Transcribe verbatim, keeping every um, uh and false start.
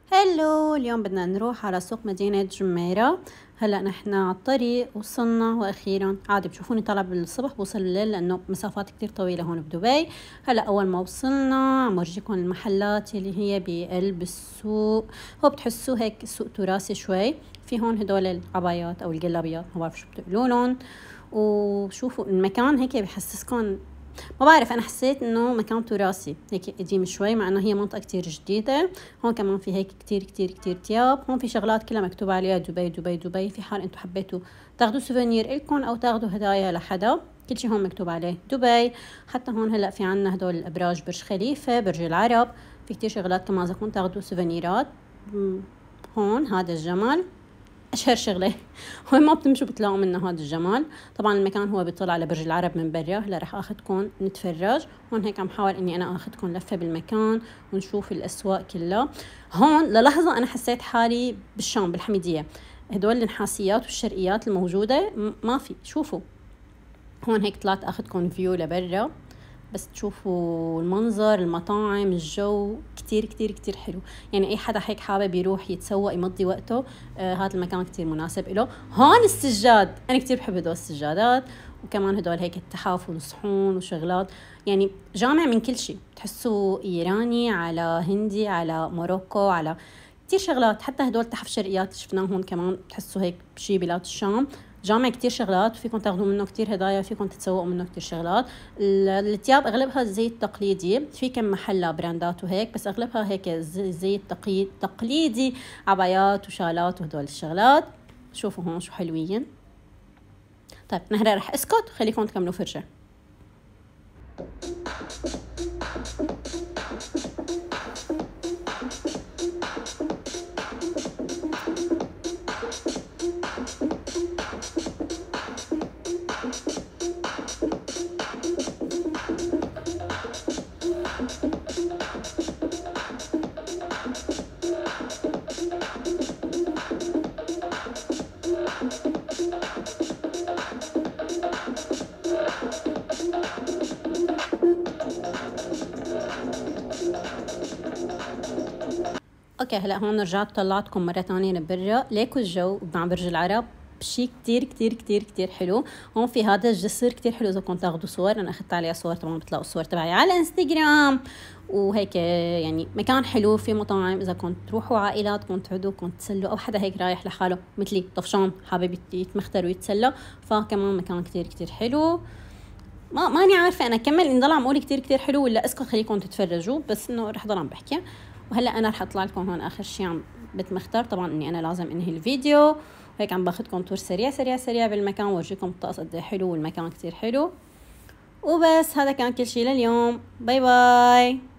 هلو، اليوم بدنا نروح على سوق مدينة جميرة. هلا نحن على الطريق وصلنا واخيرا. عادي بتشوفوني طالع بالصبح بوصل الليل لانه مسافات كتير طويلة هون بدبي. هلا اول ما وصلنا عم ورجيكم المحلات اللي هي بقلب السوق. هو بتحسوه هيك سوق تراثي شوي، في هون هدول العبايات او الجلابيات ما بعرف شو بتقولوا. وشوفوا المكان هيك بحسسكم، ما بعرف، انا حسيت انه مكان تراثي هيك قديم شوي، مع انه هي منطقه كتير جديده. هون كمان في هيك كتير كتير كتير تياب. هون في شغلات كلها مكتوب عليها دبي دبي دبي، في حال انتم حبيتوا تاخذوا سوفينير الكم او تاخذوا هدايا لحدا، كل شيء هون مكتوب عليه دبي. حتى هون هلا في عنا هدول الابراج، برج خليفه، برج العرب، في كتير شغلات كمان اذا كنتوا تاخذوا سوفينيرات. هون هذا الجمل اشهر شغله، وين ما بتمشوا بتلاقوا منه هذا الجمال. طبعا المكان هو بيطل على برج العرب من برا. هلا رح اخذكم نتفرج هون. هيك عم حاول اني انا اخذكم لفه بالمكان ونشوف الاسواق كلها. هون للحظه انا حسيت حالي بالشام بالحميديه. هدول النحاسيات والشرقيات الموجوده ما في. شوفوا هون هيك طلعت اخذكم فيو لبرا بس تشوفوا المنظر، المطاعم، الجو كتير كتير كتير حلو. يعني اي حدا هيك حابب يروح يتسوق يمضي وقته، آه هذا المكان كتير مناسب له. هون السجاد انا كتير بحب هدول السجادات، وكمان هدول هيك التحف والصحون وشغلات. يعني جامع من كل شيء، تحسوا ايراني على هندي على موروكو على كتير شغلات. حتى هدول تحف شرقيات شفناهم هون كمان، تحسوا هيك بشي بلاد الشام. جامع كتير شغلات، فيكم تاخذوا منه كتير هدايا، فيكم تتسوقوا منه كتير شغلات. الثياب اغلبها زي التقليدي، في كم محل براندات وهيك، بس اغلبها هيك زي التقليدي، عبايات وشالات وهدول الشغلات. شوفوا هون شو حلوين. طيب نهر رح اسكت خليكم تكملوا فرجة. اوكي هلا هون رجعت طلعتكم مره ثانيه لبرا. ليكوا الجو مع برج العرب بشي كتير كتير كتير كتير حلو. هون في هذا الجسر كتير حلو، اذا كنتوا تاخذوا صور انا اخذت عليها صور، طبعا بتلاقوا الصور تبعي على انستغرام. وهيك يعني مكان حلو، في مطاعم اذا كنت تروحوا عائلات كنت تقعدوا كنت تسلوا، او حدا هيك رايح لحاله مثلي طفشان حابب يتمختر ويتسلى، فكمان مكان كتير كتير حلو. ما ماني عارفه انا اكمل اني ضل عم اقول كتير كتير حلو ولا اسكت خليكم تتفرجوا، بس انه رح ضل عم بحكي. وهلا انا رح اطلع لكم هون اخر شيء عم بتمختر. طبعا اني انا لازم انهي الفيديو، هيك عم باخذكم تور سريع سريع سريع بالمكان، وورجيكم الطقس قد ايه حلو والمكان كتير حلو. وبس هذا كان كل شيء لليوم. باي باي.